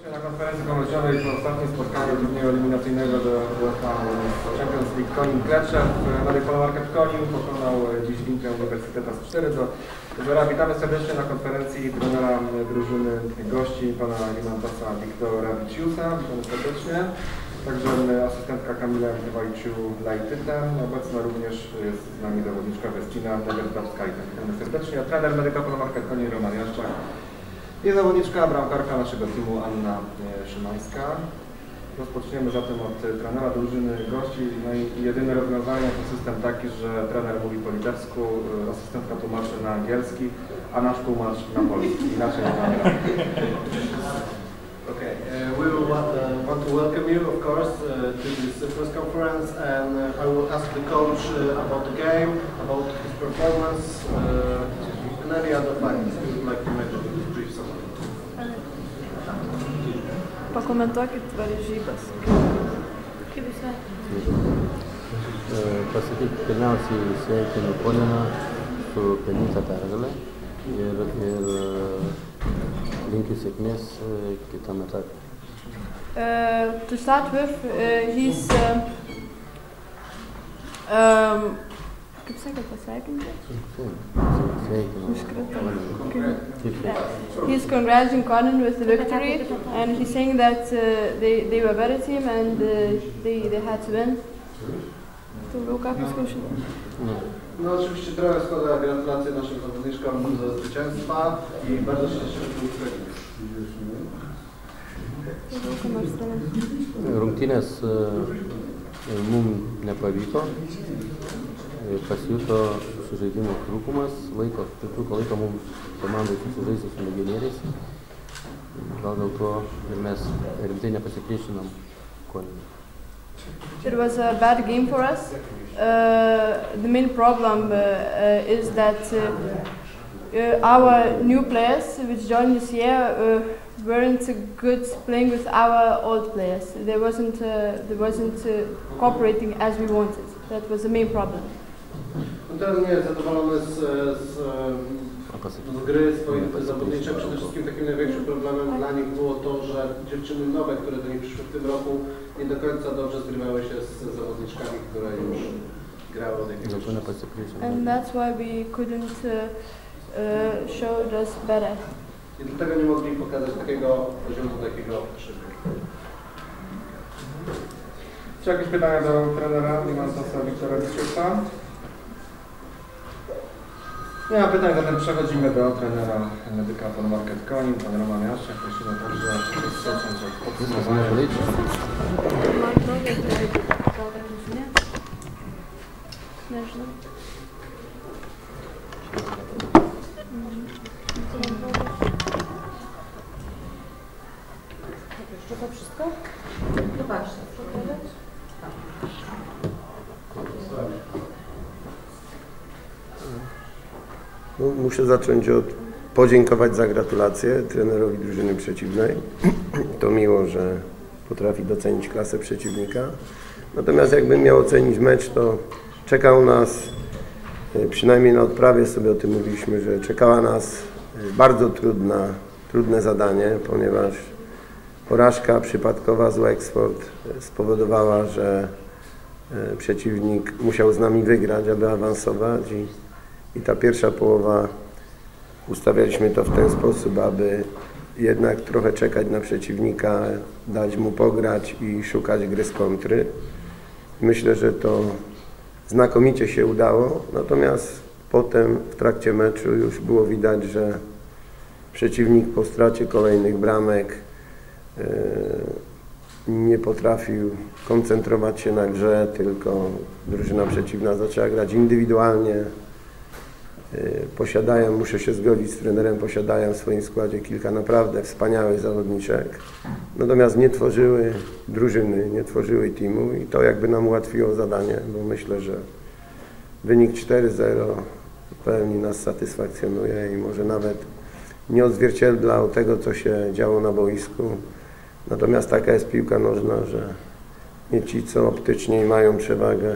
Na konferencji pomoczowej po ostatnim spotkaniu turnieju eliminacyjnego do UEFA Champions League Konin Kleczew. Marek Polomarket Konin pokonał dziś Ginkę Uniwersytetas 4-0. Witamy serdecznie na konferencji trenera drużyny gości, pana Rimantasa Wiktorawiciusa. Witamy serdecznie. Także asystentka Kamila Wajciu-Lajtyta. Obecna również jest z nami zawodniczka Westina Negertowska. Witamy serdecznie. A trener medyka Polomarket Konin Roman Jaszczak. I zawodniczka, bramkarka naszego teamu Anna Szymańska. Rozpoczniemy zatem od trenera drużyny gości. No i jedyne rozwiązanie to system taki, że trener mówi po litewsku, asystentka tłumaczy na angielski, a nasz tłumacz na polski. Inaczej nie mamy. Okay, we will want to welcome you, of course, to this press conference, and I will ask the coach about the game, about his performance, and any other findings you would like to mention in this brief summary. Pakomentuokit varžybas. Kaip jūs Pasakyti pirmiausiai sveikinu Koliną su pelnyta pergalė ir linkiu sėkmės kitam etapui. To start with, he's kaip sakė, pasveikinti? He's congratulating Conan with the victory, and he's saying that they were a better team and they had to win. To ką paskaičiau? No oczywiście trener składa gratulacje naszym zawodniczkom do zwycięstwa i bardzo się cieszymy z tego. Rungtynės mums nepavyko, pasijuto sužaidimo trūkumas, pritrūko laiko mums komandai susižaisti su legionieriais. Gal dėl to ir mes rimtai nepasipriešinam Koninui. It was a bad game for us. The main problem is that our new players, which joined this year, weren't good playing with our old players. They wasn't cooperating as we wanted. That was the main problem. Ten nie jest zadowolony z gry swoich zawodniczych. Przede wszystkim takim największym problemem dla nich było to, że dziewczyny nowe, które do nich przyszły w tym roku, nie do końca dobrze zgrywały się z zawodniczkami, które już grały od jakiegoś czasu. And that's why we couldn't show us better. I dlatego nie mogli pokazać takiego poziomu, takiego krzyku. Czy jakieś pytania do trenera Rimantasa Wiktorawiciusa? Nie ma pytań, zatem przechodzimy do trenera medyka Polomarket Konin, pan Roman Jaszczak. Prosimy także rozpocząć od podsumowania. Nežinau. Jeszcze to wszystko? Zobaczcie. No, muszę zacząć od podziękować za gratulacje trenerowi drużyny przeciwnej. To miło, że potrafi docenić klasę przeciwnika. Natomiast jakbym miał ocenić mecz, to czekał nas, przynajmniej na odprawie sobie o tym mówiliśmy, że czekała nas bardzo trudne zadanie, ponieważ porażka przypadkowa z Wexford spowodowała, że przeciwnik musiał z nami wygrać, aby awansować i ta pierwsza połowa ustawialiśmy to w ten sposób, aby jednak trochę czekać na przeciwnika, dać mu pograć i szukać gry z kontry. Myślę, że to znakomicie się udało, natomiast potem w trakcie meczu już było widać, że przeciwnik po stracie kolejnych bramek nie potrafił koncentrować się na grze, tylko drużyna przeciwna zaczęła grać indywidualnie. Muszę się zgodzić z trenerem, posiadają w swoim składzie kilka naprawdę wspaniałych zawodniczek, natomiast nie tworzyły drużyny, nie tworzyły teamu i to jakby nam ułatwiło zadanie, bo myślę, że wynik 4-0 w pełni nas satysfakcjonuje i może nawet nie odzwierciedlał tego, co się działo na boisku. Natomiast taka jest piłka nożna, że nie ci, co optycznie mają przewagę,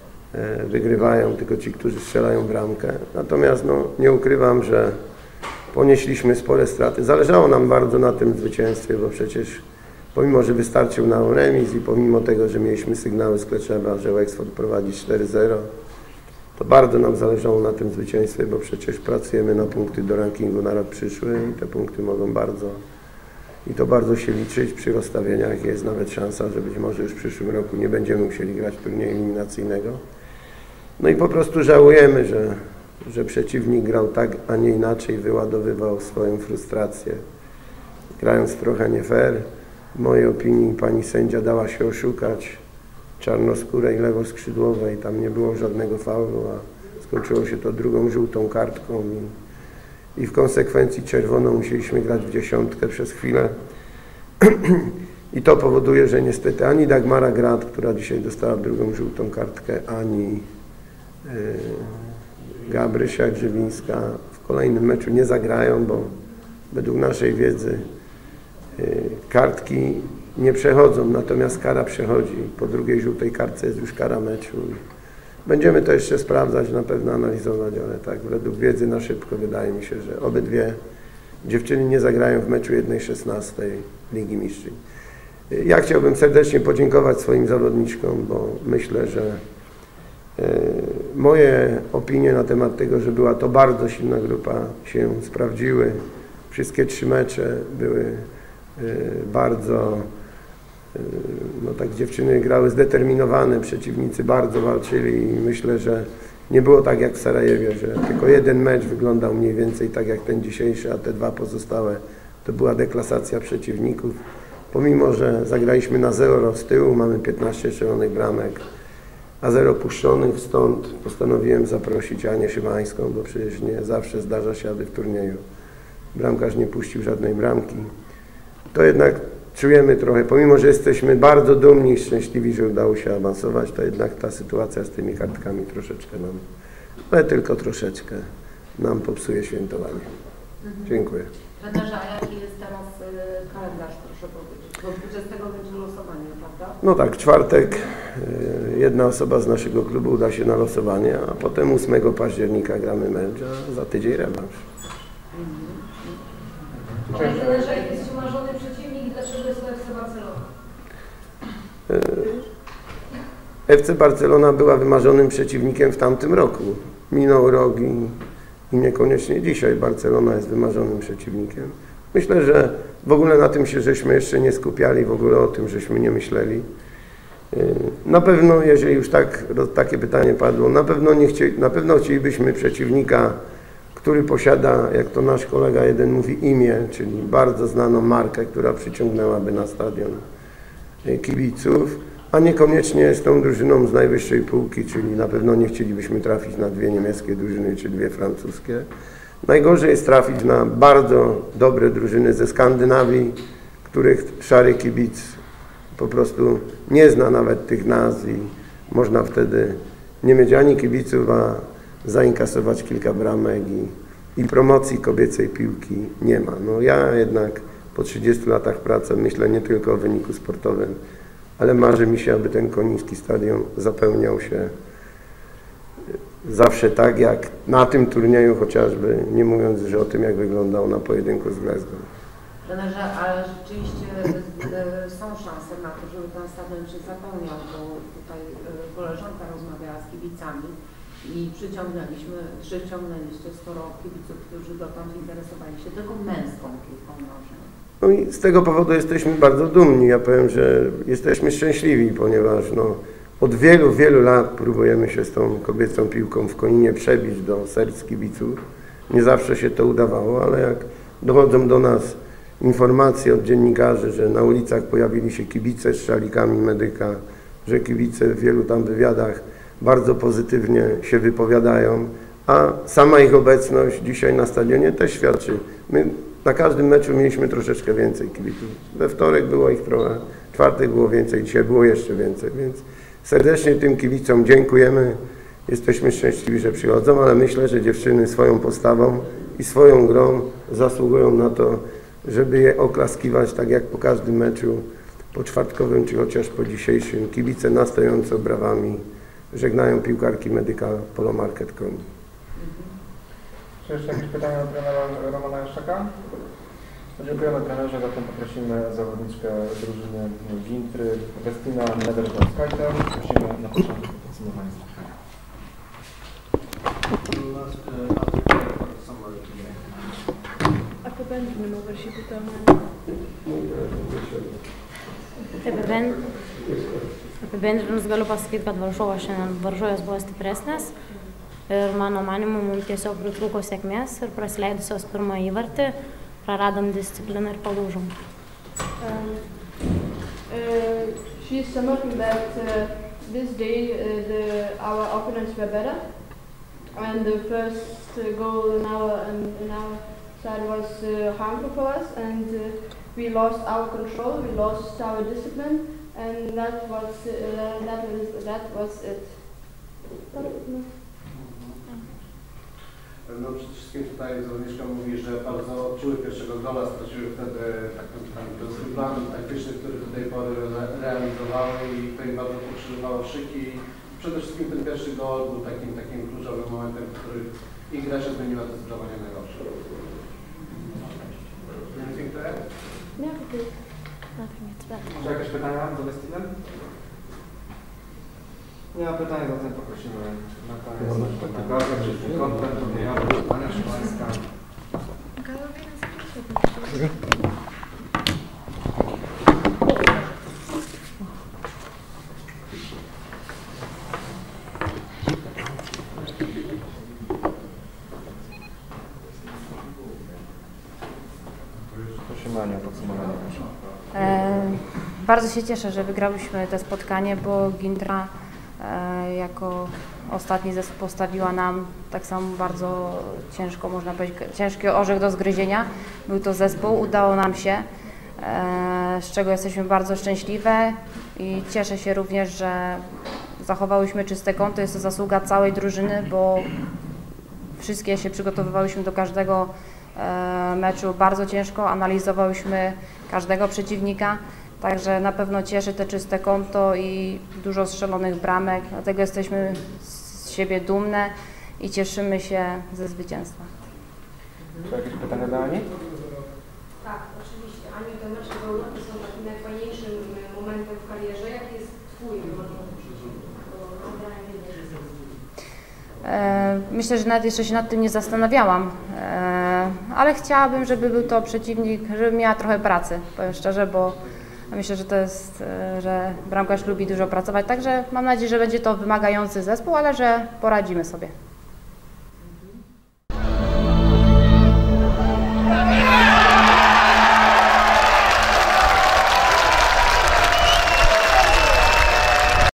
wygrywają, tylko ci, którzy strzelają bramkę. Natomiast no, nie ukrywam, że ponieśliśmy spore straty. Zależało nam bardzo na tym zwycięstwie, bo przecież pomimo, że wystarczył nam remis i pomimo tego, że mieliśmy sygnały z Kleczeba, że Wexford prowadzi 4-0, to bardzo nam zależało na tym zwycięstwie, bo przecież pracujemy na punkty do rankingu na rok przyszły i te punkty mogą bardzo się liczyć. Przy rozstawieniach jest nawet szansa, że być może już w przyszłym roku nie będziemy musieli grać turnieju eliminacyjnego. No i po prostu żałujemy, że przeciwnik grał tak, a nie inaczej, wyładowywał swoją frustrację, grając trochę nie fair. W mojej opinii pani sędzia dała się oszukać czarnoskórej lewoskrzydłowej, tam nie było żadnego faulu, a skończyło się to drugą żółtą kartką i w konsekwencji czerwoną musieliśmy grać w dziesiątkę przez chwilę. I to powoduje, że niestety ani Dagmara Grad, która dzisiaj dostała drugą żółtą kartkę, ani Gabrysia Grzebińska w kolejnym meczu nie zagrają, bo według naszej wiedzy kartki nie przechodzą, natomiast kara przechodzi. Po drugiej żółtej kartce jest już kara meczu. Będziemy to jeszcze sprawdzać, na pewno analizować, ale tak według wiedzy na szybko wydaje mi się, że obydwie dziewczyny nie zagrają w meczu 1/16 Ligi Mistrzów. Ja chciałbym serdecznie podziękować swoim zawodniczkom, bo myślę, że moje opinie na temat tego, że była to bardzo silna grupa, się sprawdziły. Wszystkie 3 mecze były bardzo, no tak, dziewczyny grały zdeterminowane, przeciwnicy bardzo walczyli i myślę, że nie było tak jak w Sarajewie, że tylko jeden mecz wyglądał mniej więcej tak jak ten dzisiejszy, a te 2 pozostałe to była deklasacja przeciwników. Pomimo, że zagraliśmy na 0 z tyłu, mamy 15 strzelonych bramek, a 0 puszczonych, stąd postanowiłem zaprosić Anię Szymańską, bo przecież nie zawsze zdarza się, aby w turnieju bramkarz nie puścił żadnej bramki. To jednak czujemy trochę, pomimo że jesteśmy bardzo dumni i szczęśliwi, że udało się awansować, to jednak ta sytuacja z tymi kartkami troszeczkę nam, ale tylko troszeczkę, nam popsuje świętowanie. Dziękuję. Trenerze, a jaki jest teraz kalendarz, proszę powiedzieć? Bo 20 będzie losowanie, prawda? No tak, w czwartek jedna osoba z naszego klubu uda się na losowanie, a potem 8 października gramy mecz, a za tydzień rewanż. Panie trenerze, jaki jest umarzony przeciwnik i dlaczego jest to FC Barcelona? FC Barcelona była wymarzonym przeciwnikiem w tamtym roku. Minął rok i niekoniecznie dzisiaj Barcelona jest wymarzonym przeciwnikiem. Myślę, że w ogóle na tym się żeśmy jeszcze nie skupiali, w ogóle o tym żeśmy nie myśleli. Na pewno, jeżeli już takie pytanie padło, na pewno chcielibyśmy przeciwnika, który posiada, jak to nasz kolega jeden mówi, imię, czyli bardzo znaną markę, która przyciągnęłaby na stadion kibiców, a niekoniecznie jest tą drużyną z najwyższej półki, czyli na pewno nie chcielibyśmy trafić na 2 niemieckie drużyny czy 2 francuskie. Najgorzej jest trafić na bardzo dobre drużyny ze Skandynawii, których szary kibic po prostu nie zna nawet tych nazw i można wtedy nie mieć ani kibiców, a zainkasować kilka bramek i promocji kobiecej piłki nie ma. No ja jednak po 30 latach pracy myślę nie tylko o wyniku sportowym, ale marzy mi się, aby ten Koniński Stadion zapełniał się zawsze tak jak na tym turnieju chociażby, nie mówiąc już o tym, jak wyglądał na pojedynku z Glasgow. Trenerze, ale rzeczywiście są szanse na to, żeby ten stadion się zapełniał, bo tutaj koleżanka rozmawiała z kibicami i przyciągnęliście sporo kibiców, którzy dotąd interesowali się tylko męską piłką nożną. No i z tego powodu jesteśmy bardzo dumni. Ja powiem, że jesteśmy szczęśliwi, ponieważ od wielu, wielu lat próbujemy się z tą kobiecą piłką w Koninie przebić do serc kibiców. Nie zawsze się to udawało, ale jak dochodzą do nas informacje od dziennikarzy, że na ulicach pojawili się kibice z szalikami medyka, że kibice w wielu tam wywiadach bardzo pozytywnie się wypowiadają, a sama ich obecność dzisiaj na stadionie też świadczy. My na każdym meczu mieliśmy troszeczkę więcej kibiców. We wtorek było ich trochę, w czwartek było więcej, dzisiaj było jeszcze więcej, więc serdecznie tym kibicom dziękujemy. Jesteśmy szczęśliwi, że przychodzą, ale myślę, że dziewczyny swoją postawą i swoją grą zasługują na to, żeby je oklaskiwać tak jak po każdym meczu, po czwartkowym czy chociaż po dzisiejszym. Kibice na stojąco brawami żegnają piłkarki Medyka Polo Market Koni. Czy jeszcze jakieś pytania do trenera Romana Jaszczaka? Dziękujemy trenerze, zatem poprosimy zawodniczkę drużyny Gintry, Westina Nedergolskajter. Prosimy na początek o podsumowanie spotkania. Ako Benjamin mogę się pytać. Apibendrinus galiu pasakyti, kad varžovas šiandien varžovės buvo stipresnės ir mano manimu mums tiesiog pritrūko sėkmės ir prasileidusios pirmą įvartį praradom discipliną ir palūžom. She's summarizing that this day our opponents were better, and the first goal in our side was harmful for us, and we lost our control, we lost our discipline, and that was it. No przede wszystkim tutaj zawodniczka mówi, że bardzo odczuły pierwszego gola, straciły wtedy ten plan taktyczny, który do tej pory realizowały i to im bardzo pokrzyżowało szyki. Przede wszystkim ten pierwszy gol był takim kluczowym momentem, w którym ich gra się zmieniła zdecydowanie na gorsze. Anything to add? Czy jakieś pytania do Westina? Nie ma pytań, zatem poprosimy na koniec kategorię, czyli kontent, turniejowy, pytania Szymańska. Prosimy Anię o podsumowanie, proszę. Bardzo się cieszę, że wygrałyśmy to spotkanie, bo Gintra jako ostatni zespół postawiła nam tak samo bardzo ciężko, można powiedzieć, ciężki orzech do zgryzienia. Był to zespół, udało nam się, z czego jesteśmy bardzo szczęśliwe i cieszę się również, że zachowałyśmy czyste konto. Jest to zasługa całej drużyny, bo wszystkie się przygotowywałyśmy do każdego meczu bardzo ciężko, analizowałyśmy każdego przeciwnika. Także na pewno cieszy te czyste konto i dużo strzelonych bramek, dlatego jesteśmy z siebie dumne i cieszymy się ze zwycięstwa. Czy jakieś pytania do Ani? Tak, oczywiście. Aniu, te mecze do Europy są takim najfajniejszym momentem w karierze. Jaki jest Twój Myślę, że nawet jeszcze się nad tym nie zastanawiałam, ale chciałabym, żeby był to przeciwnik, żeby miała trochę pracy, powiem szczerze, bo myślę, że to jest, że bramkarz lubi dużo pracować, także mam nadzieję, że będzie to wymagający zespół, ale że poradzimy sobie.